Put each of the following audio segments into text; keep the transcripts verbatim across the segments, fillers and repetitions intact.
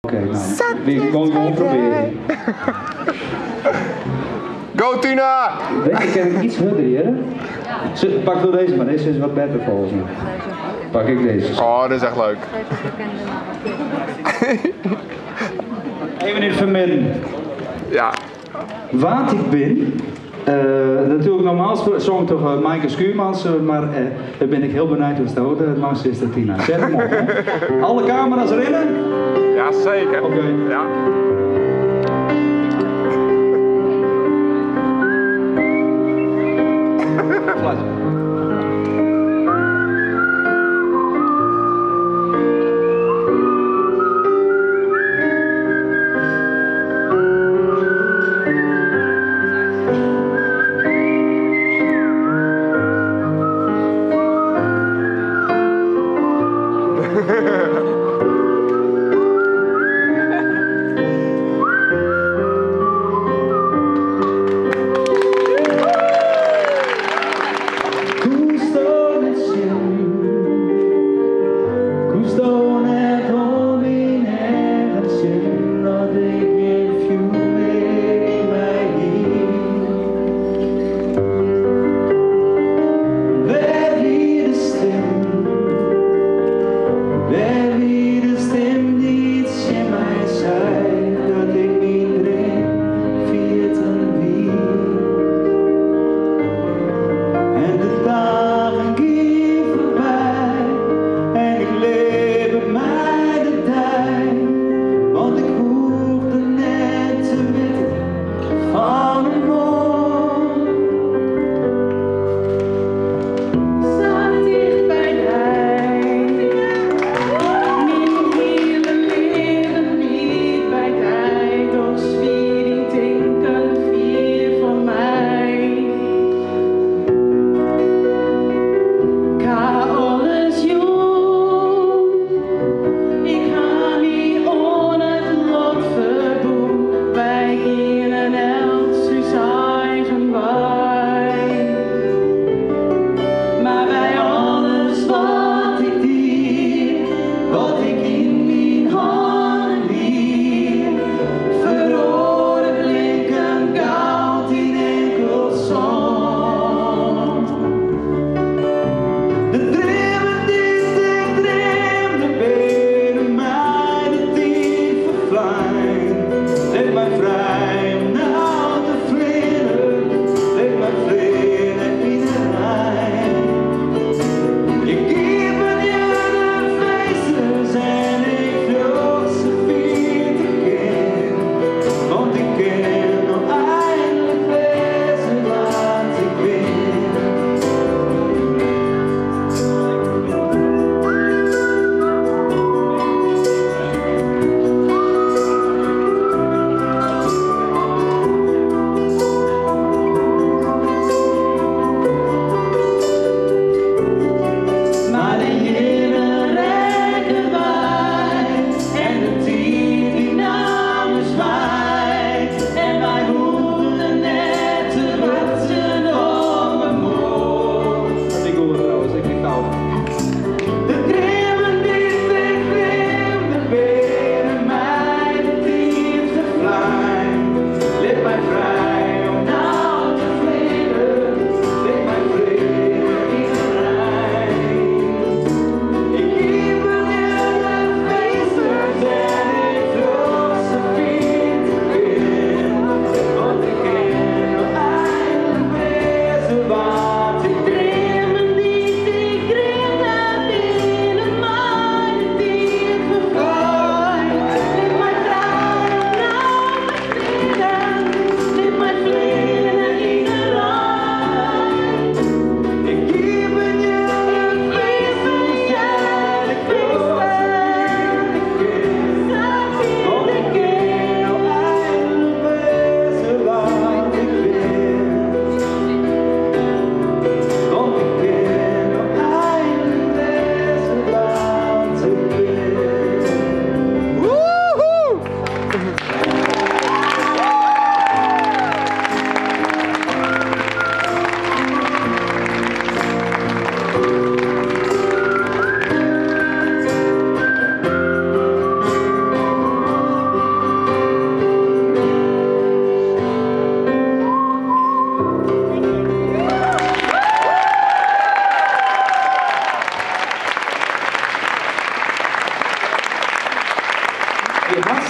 Oké, okay, nou, we gewoon gewoon proberen. Go Tina! Deze ken ik iets harder hier. Pak door deze maar, deze is wat beter volgens mij. Pak ik deze. Oh, dat is echt leuk. Even in het vermin. Ja. Wat ik ben, uh, natuurlijk normaal zong toch uh, Maaike Schuurmans, uh, maar uh, daar ben ik heel benieuwd hoe het staat. Het mooiste is dat Tina. Zet hem op. Hè? Alle camera's erin? Ja, zeker. Oké. Okay. Ja. Fluit.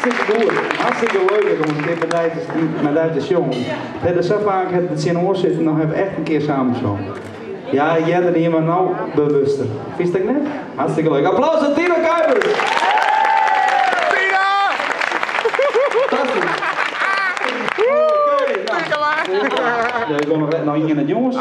hartstikke goed. Hartstikke leuk om een keer met jou te, met jou te zongen. We hebben zo vaak het in oor zitten, dan hebben we echt een keer samen gezongen. Ja, jij bent hier maar nou bewuster. Vind je dat net? Hartstikke leuk. Applaus aan Tina Kuipers! Tina! Fantastisch! Oké, nou. Ja, ik wil nog net naar Ingen en het jongens.